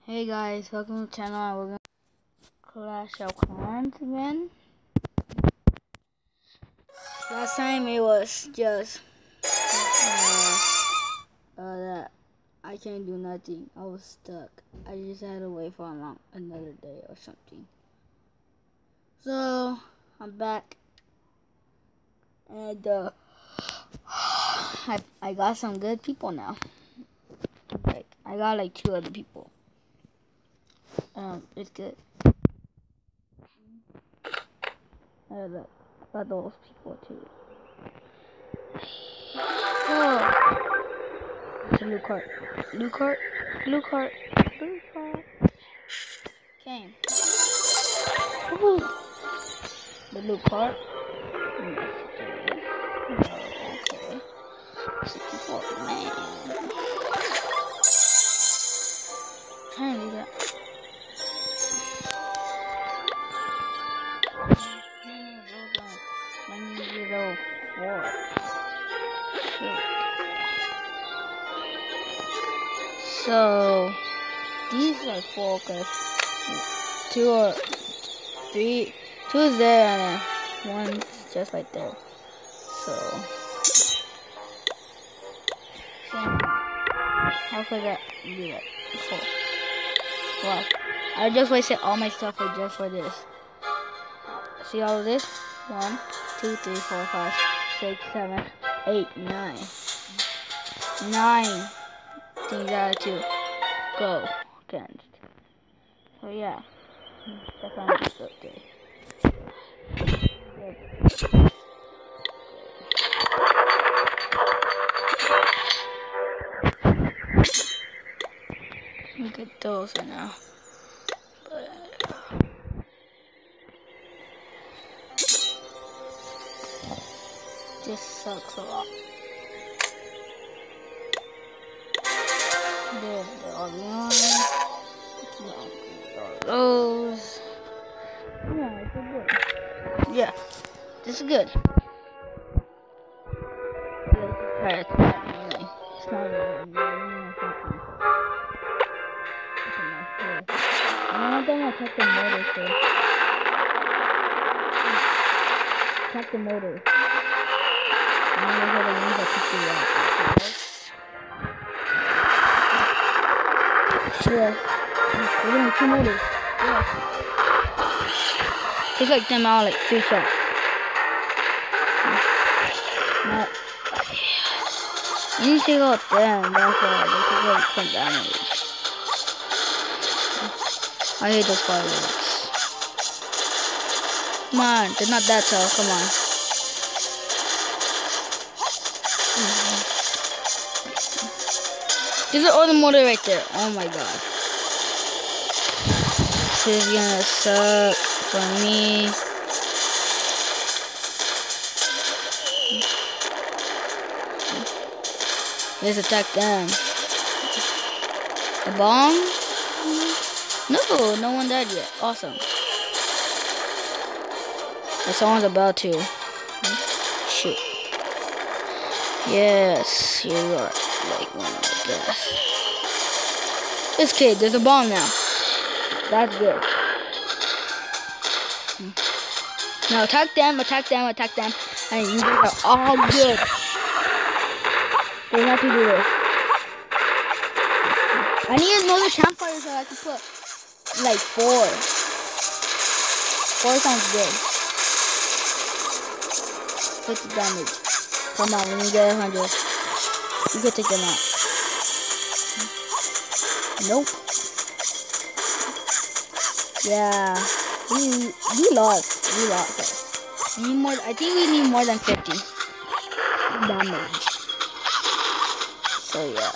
Hey guys, welcome to the channel. We're going to Clash of Clans again. Last time it was just that I can't do nothing. I was stuck. I just had to wait for another day or something. So I'm back, and I got some good people now. Like I got like 2 other people. It's good. Look, I got those people too. Oh. It's a blue cart. Blue cart. Blue cart. Blue cart. Came. Woohoo! The blue cart. Okay. 64. Man. Trying to do that. I need to go 4. So these are 4 because 2 or 3, 2 is there and 1's just right there. So how could that do that before? Wow, I just wasted all my stuff just for this. See all of this? 1, 2, 3, 4, 5, 6, 7, 8, 9. 9 things out of 2 go against. So yeah, that's why I'm so good. Look at those right now. This sucks a lot. There are those. Yeah, this is good. Yeah, this is good. It's not I want them to check the motor first. Check the motor. I don't know how the ones that pick you up. Yeah. There's only 2 motors. Yeah. Take like them out like 3 shots. Now, you need to take out them. That's why they take like some damage. I hate those fireworks. Come on, they're not that tough. Come on. There's an auto motor right there. Oh my god. This is gonna suck for me. Let's attack them. A bomb? No one died yet. Awesome. But someone's about to. Shoot. Yes, you are like one of the best. This kid, there's a bomb now. That's good. Now attack them, and you guys are all good. They have to do this. I need another campfire so I can put like 4. 4 sounds good. 50 damage. Come on, we need to get 100. You can take them out. Nope. Yeah. We lost. We lost. We need more. I think we need more than 50 damage. So yeah.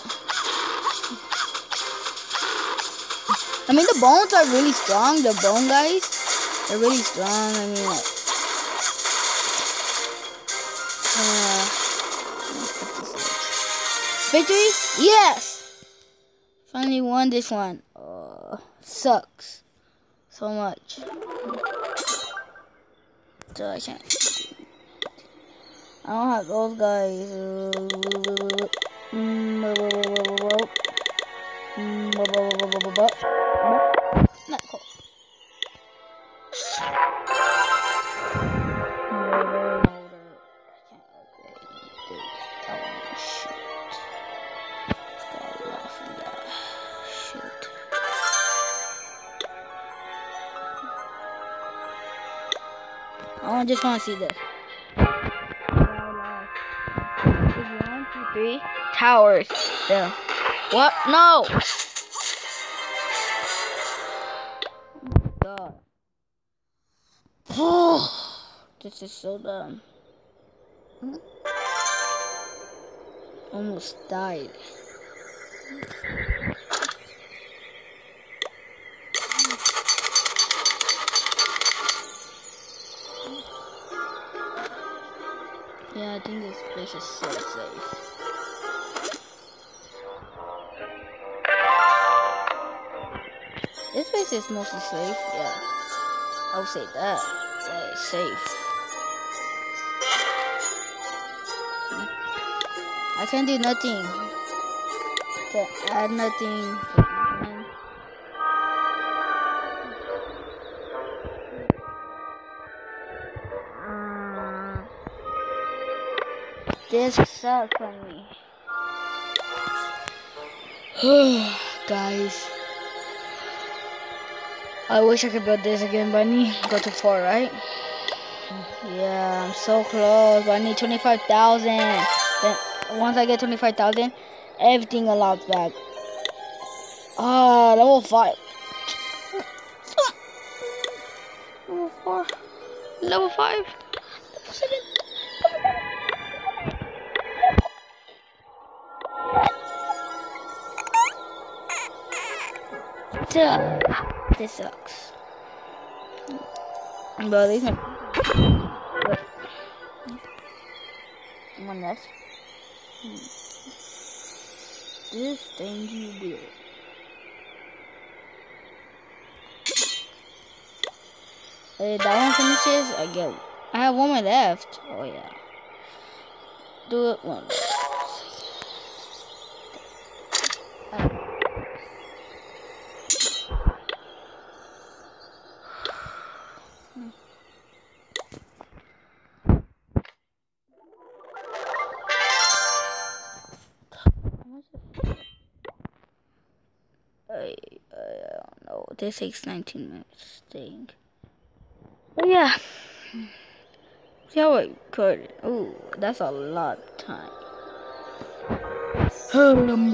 I mean the bones are really strong. The bone guys, they're really strong. I mean like. Victory? Yes! Finally won this one. Sucks so much. So I can't. I don't have those guys. Not cool. I just want to see this. 1, 2, 3 towers. There. What? No. God. This is so dumb. Almost died. Yeah, I think this place is so safe. This place is mostly safe, yeah. I would say that. That is safe. I can do nothing. Can add nothing. This sucks for me. Guys. I wish I could build this again, but I need to go to 4, right? Yeah, I'm so close, but I need 25,000. Then once I get 25,000, everything unlocks back. Ah, level 5. Level 4. Level 5. Level 7. Duh. This sucks. But at least one left. This thing you do. If that one finishes, I have one more left. Oh yeah. Do it one. I don't know. This takes 19 minutes. Thing. But yeah. See how I could. Ooh, that's a lot of time. Can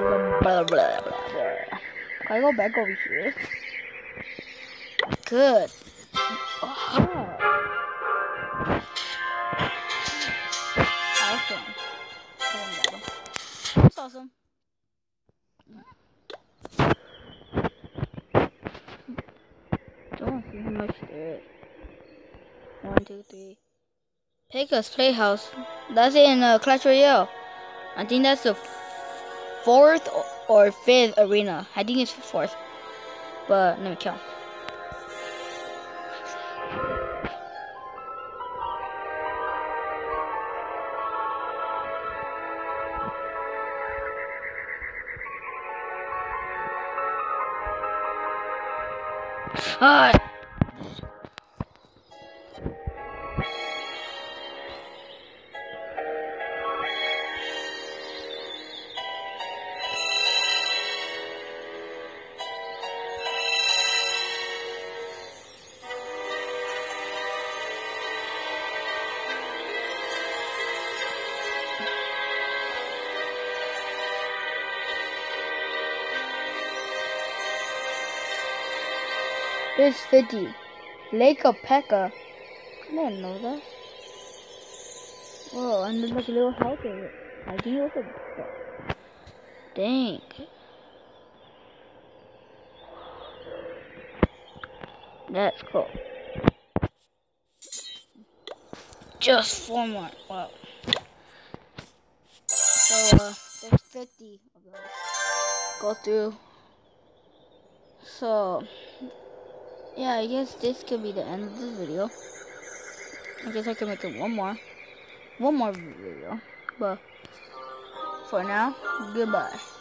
I go back over here? Good. Awesome. That's awesome. Don't see how much there is. 1, 2, 3. Pecos Playhouse. That's in Clash Royale. I think that's the 4th or 5th arena. I think it's 4th. But let me count. Alright. There's 50. Lake of Pekka. I didn't know that. Whoa, and there's like a little house in it. I think it was a... Dang. That's cool. Just 4 more. Wow. So, there's 50 of those. Go through. So, yeah, I guess this could be the end of this video. I guess I can make it one more video. But, for now, goodbye.